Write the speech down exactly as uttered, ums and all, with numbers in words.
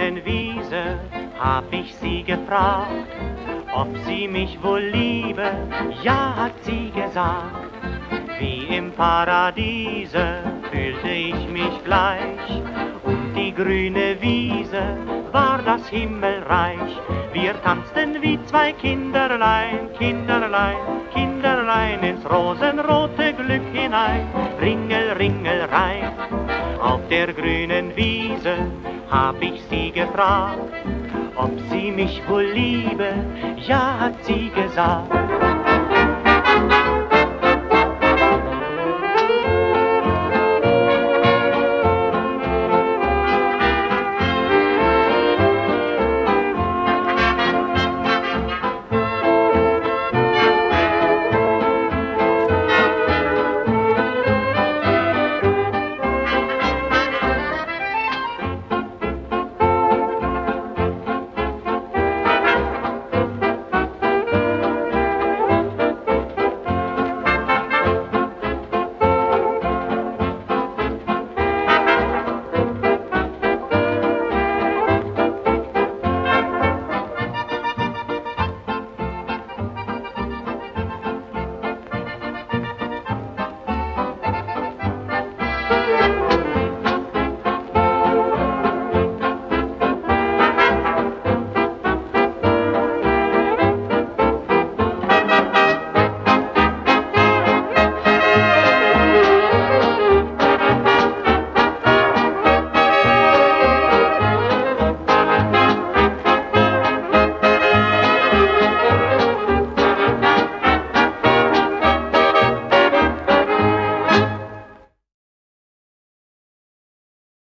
grünen Wiese hab ich sie gefragt, ob sie mich wohl liebe, ja, hat sie gesagt. Wie im Paradiese fühlte ich mich gleich, und die grüne Wiese war das Himmelreich. Wir tanzten wie zwei Kinderlein, Kinderlein, Kinderlein ins rosenrote Glück hinein. Ringel, Ringel, rein. Auf der grünen Wiese hab ich sie gefragt, ob sie mich wohl liebe, ja, hat sie gesagt.